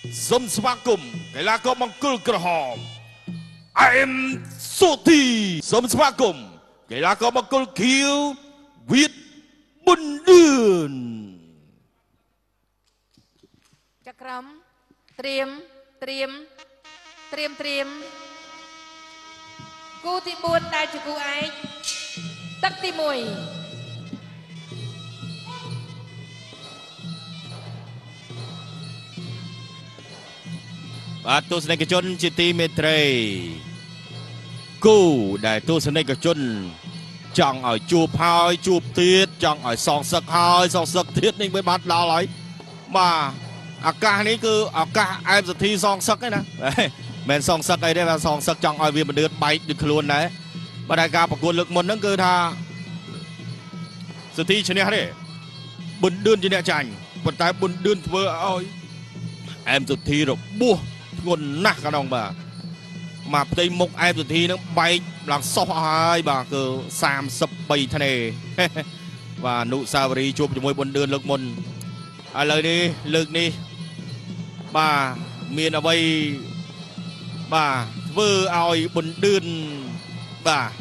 สมสมาคมกีฬากอล์ฟมังกรกระหอบ I'm สุธีสมสมาคมกีฬากอล์ฟมังกรเขียววิทย์บุญเดือนจักรมเตรียมกูที่บุญได้จุกูไอตักที่มวยបាទទស្សនិកជនជាទីមេត្រីគូដែលទស្សនិកជនចង់ឲ្យជួបហើយជួបទៀតចង់ឲ្យសងសឹកហើយសងសឹកទៀតនេះមិនបានដល់ហើយបាទឱកាសនេះគឺឱកាសអែមសទ្ធីសងសឹកឯណាមិនសងសឹកអីទេបាទសងសឹកចង់ឲ្យវាមិនដឿនបែកដូចខ្លួនដែរបាទតែការប្រកួតលើកមុនហ្នឹងគឺថាសទ្ធីឈ្នះទេប៊ុនឌឿនជាអ្នកចាញ់ប៉ុន្តែប៊ុនឌឿនធ្វើឲ្យអែមសទ្ធីរបួសធ្ងន់ណាស់កណ្ដងបាទមកផ្ទៃមុខអែមសុធីនឹងបែកឡើងសោះអស់ហើយបាទគឺ33ធ្នេបាទអនុសាវរីយ៍ជួបជាមួយប៊ុនឌឿនលើកមុនឥឡូវនេះលើកនេះបាទមានអ្វីបាទធ្វើឲ្យប៊ុនឌឿនបាទ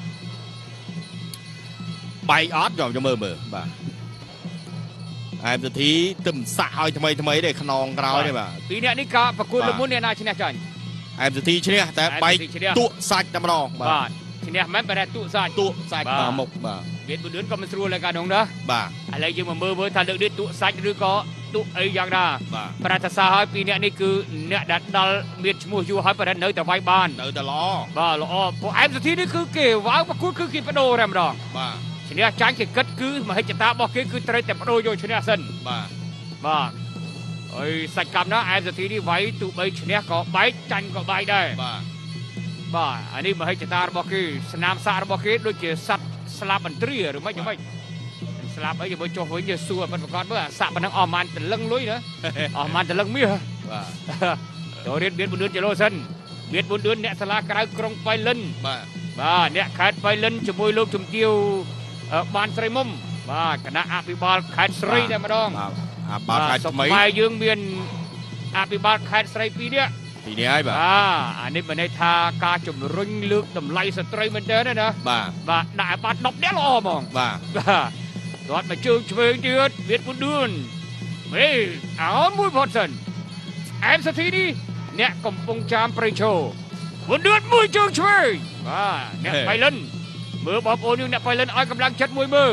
បែកអត់ខ្ញុំមើលបាទអែមសុធីទឹមសាក់ឲ្យថ្មីទេខ្នងក្រោយទេបាទពីអ្នកនេះក៏ប្រគួតលើមុនអ្នកណាឈ្នះចាញ់អែមសុធីឈ្នះតែបែកទក់សាច់តែម្ដងបាទឈ្នះមិនតែទក់សាច់បាទមុខបាទវាប៊ុនឌឿនក៏មិនស្រួលដែរកាលនោះណាបាទឥឡូវយើងមកមើលថាលើកនេះទក់សាច់ឬក៏ទក់អីយ៉ាងណាប្រតិសាហើយពីអ្នកនេះគឺអ្នកដែលដល់មានឈ្មោះយូរហើយប្រហែលនៅតែវាយបាននៅតែល្អបាទល្អពួកអែមសុធីនេះគឺគេវាវប្រគួតគឺគេបដូរតែម្ដងបាទឈ្នះចាញ់គេគិតគឺមហិច្ឆតារបស់គេគឺត្រូវតែបដូរយកឈ្នះសិនបាទអើយសាច់កម្មណាអែមសទ្ធីនេះវាយទូបីឈ្នះក៏បែកចាញ់ក៏បែកដែរបាទអានេះមហិច្ឆតារបស់គេស្នាមសាក់របស់គេដូចជាសัตว์ស្លាប់បន្ទ្រាឬមិនស្លាប់អីជាមួយចុះវិញសួរមិនប្រកាសមើលអាសាក់ប៉ុណ្ណឹងអស់ម៉ានតលឹងលុយណាអស់ម៉ានតលឹងមាសបាទចូលរៀនបៀតប៊ុនឌឿនជាលោសិនបៀតប៊ុនឌឿនអ្នកសាលាក្រៅក្រុងបៃលិនបាទអ្នកខេត្តបៃលិនជាមួយលោកជំទាវបានស្រីមុំបាទគណៈអភិបាលខេត្តស្រីតែម្ដងបាទខេត្តថ្មីហើយយើងមានអភិបាលខេត្តស្រី2នាក់ហើយបាទអានេះមានន័យថាការជំរុញលើកតម្លៃស្ត្រីមែនទែនណាបាទដាក់បាត់10នាក់ល្អហ្មងបាទគាត់មកជើងឆ្វេងទៀតវៀតប៊ុនឌឿនមេអោមួយផុតសិនអែមសទ្ធីនេះអ្នកកំពុងចាមប្រៃឈោប៊ុនឌឿនមួយជើងឆ្វេងបាទអ្នកបៃលិនមើលបងប្អូនយើងអ្នកបៃលិនឲ្យកម្លាំងចិត្តមួយមើល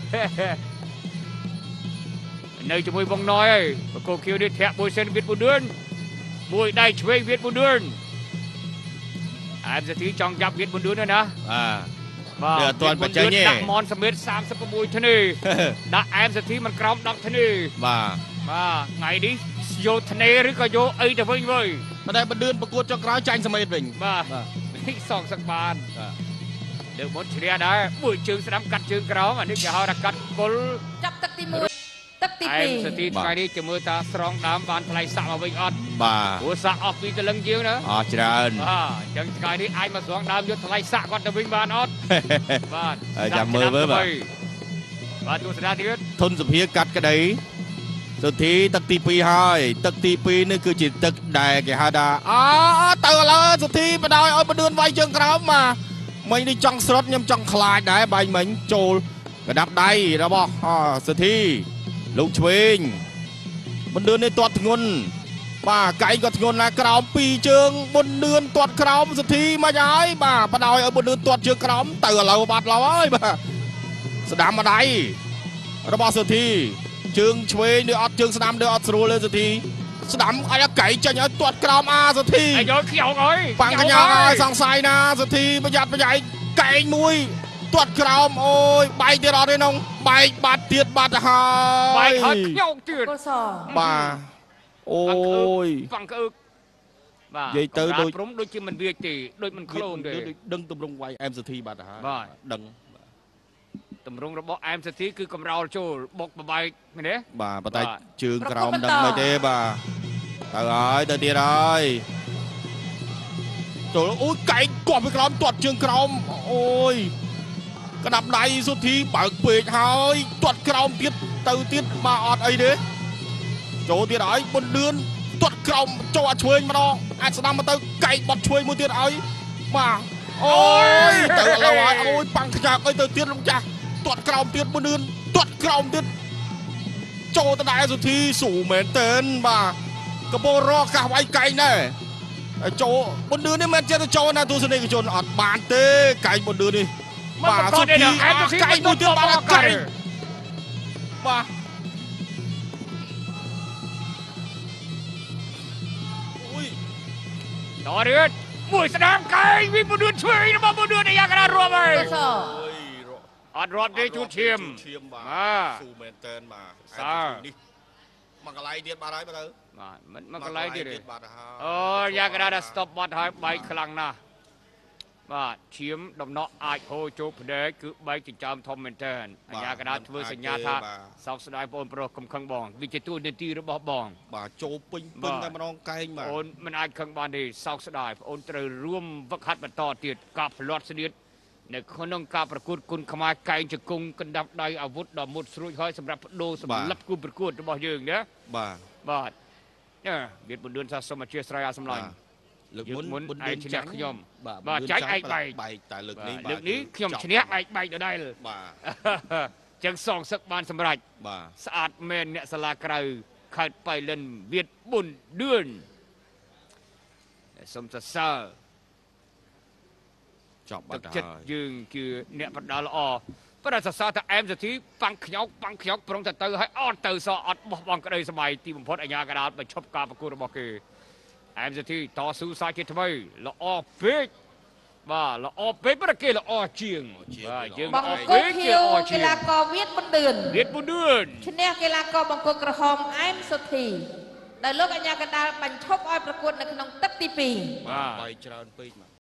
នៅជាមួយវងណយហើយបកគោខៀវនេះធាក់មួយសិនវៀតប៊ុនឌឿនមួយដៃឆ្វេងវៀតប៊ុនឌឿនអែមសទ្ធីចង់ចាប់វៀតប៊ុនឌឿនណាបាទអត់ទាន់បច្ចេកទេដាក់មនសមិទ្ធ36ធ្នេដាក់អែមសទ្ធីមិនក្រោម10ធ្នេបាទថ្ងៃនេះយកធ្នេឬក៏យកអីទៅវិញវើយប៉ុន្តែប៊ុនឌឿនប្រកួតចុងក្រោយចាញ់សមិទ្ធវិញបាទនេះសងសឹកបានលើកមុនឈ្នះដែរមួយជើងស្ដាំកាត់ជើងក្រោមអានេះគេហៅថាកាត់គល់ចាប់ទឹកទី1ទឹកទី2 អែមសទ្ធីថ្ងៃនេះចាំមើលថាស្រងដើមបានថ្លៃសាក់មកវិញអត់បាទព្រោះសាក់អស់ពីតលឹងជាងណាអស់ច្រើនអញ្ចឹងថ្ងៃនេះអាចមកស្រងដើមយកថ្លៃសាក់គាត់ទៅវិញបានអត់បាទចាំមើលបាទទស្សនាទៀតធនសភាកាត់ក្តីសុធីទឹកទី2ហើយទឹកទី2នេះគឺជាទឹកដែលគេហៅថាទៅឥឡូវសុធីបដ ாய் ឲ្យបឌឿនវាយជើងក្រោមមកមិញនេះចង់ស្រុតខ្ញុំចង់ខ្លាចដែរបាញ់មិញចូលកដាប់ដៃរបស់សុធីលោកឆ្វេងបឌឿននេះទាត់ធ្ងន់បាទកៃក៏ធ្ងន់ណាស់ក្រោម2ជើងបឌឿនទាត់ក្រោមសុធីមិនហើយបាទបដ ாய் ឲ្យបឌឿនទាត់ជើងក្រោមទៅឥឡូវបាត់ឡោហើយបាទស្ដាំម្ដាយរបស់សុធីជើងឆ្វេងឬអត់ជើងស្ដាំឬអត់ស្រួលទេសុធីស្ដាំឲ្យកៃចាញ់ឲ្យទាត់ក្រោមសុធីឲ្យយកខ្យោងអើយបាំងកញ្ញាឲ្យសង្ស័យណាសុធីប្រយ័ត្នប្រយែងកែងមួយទាត់ក្រោមអូយបែកទៀតអត់ទេនងបែកបាត់ទៀតបាត់ទៅហើយបែកហើយខ្យោងទៀតបាទអូយបាំងក្អើកបាទនិយាយទៅដូចព្រមដូចជាមិនវាចទេដូចមិនខ្លួនទេដឹងទម្រង់វាយអែមសុធីបាត់ទៅហើយបាទដឹងតម្រង់របស់អែមសទ្ធីគឺកំរោលចូលបុកបបែកមែនទេបាទប៉ុន្តែជើងក្រោមដឹងមិនទេបាទទៅហើយទៅទៀតហើយចូលអូយកែងគប់ពីក្រោមទាត់ជើងក្រោមអូយកដាប់ដៃសុធីបើកពេកហើយទាត់ក្រោមទៀតទៅទៀតមកអត់អីទេចូលទៀតហើយប៊ុនឌឿនទាត់ក្រោមចូលអាឆ្វេងម្ដងអាចស្ដាំមកទៅកែកបត់ឆ្វេងមួយទៀតឲ្យបាទអូយទៅឥឡូវហើយអូយប៉ាំងខ្ចាក់អីទៅទៀតលោកចាស់ទាត់ក្រោមទៀតមួយនឿនទាត់ក្រោមទៀតចូលទៅដែរសុធីស៊ូមែនតើបាទកំពុងរកកាសវាយកែងដែរចូលបុនឌឿននេះមិនចេះទៅចូលណាទស្សនិកជនអត់បានទេកែងបុនឌឿននេះបាទសុធីកែងមួយទៀតបាទកែងបាទអូយតរឿនមួយស្ដាំកែងវិបុនឌឿនឆ្វេងរបស់បុនឌឿនយ៉ាងណារួមហើយអត់រាប់ទេជួនឈាមបាទស៊ូមែនតើបាទនេះមកកន្លែងទៀតបាទហើយបើទៅបាទមិនមកកន្លែងទៀតទេបាទហើយអូយ៉ាងណាដល់ stop បាត់ហើយបែកខ្លាំងណាស់បាទឈាមដំណក់អាចហូរចូលភ្នែកគឺបែកចិញ្ចើមធំមែនតើអញ្ញាកដាធ្វើសញ្ញាថាសោកស្ដាយបងប្រុសកំខឹងបងវាជាទួនាទីរបស់បងបាទចូលពេញតែម្ដងកែងបាទអូនមិនអាចខឹងបានទេសោកស្ដាយបងត្រូវរួមវឹកហាត់បន្តទៀតការផ្លាត់ស្នៀតនៅក្នុងការប្រកួតគុណខ្មែរកែងជង្គង់កណ្ដាប់ដៃអាវុធដ៏មុតស្រួចហើយសម្រាប់បដូរសម្រាប់គូប្រកួតរបស់យើងណាបាទវាបុនឌឿនសាសូមអធិស្ឋានអាសម្លាញ់លើកមុនបុនឌឿនឈ្នះខ្ញុំបាទចាច់ឯកបែកតែលើកនេះខ្ញុំឈ្នះឯកបែកដដែលបាទចឹងសងសឹកបានសម្រេចបាទស្អាតមែនអ្នកសាលាក្រៅខេត្តបៃលិនវៀតបុនឌឿនសូមសរសើរចប់បាត់ហើយចិត្តយើងគឺអ្នកបដាល្អប៉ុន្តែសរសើរថាអែមសធីប៉ាំងខ្ញោកប្រុងទៅហើយអត់ទៅសអត់បោះបង់ក្តីសម័យទីបំផុតអញ្ញាកដាលបញ្ឈប់ការប្រកួតរបស់គេអែមសធីតស៊ូសាជាថ្មីល្អពេកបាទល្អពេកប៉ុន្តែគេល្អជាងបាទយើងល្អពេកគេល្អជាងកីឡាករវៀតបុនឌឿនឈ្នះកីឡាករបង្គោលក្រហមអែមសុធីដែលលោកអញ្ញាកដាលបញ្ឈប់ឲ្យប្រកួតនៅក្នុងទឹកទី2 បាទបាយច្រើនពេក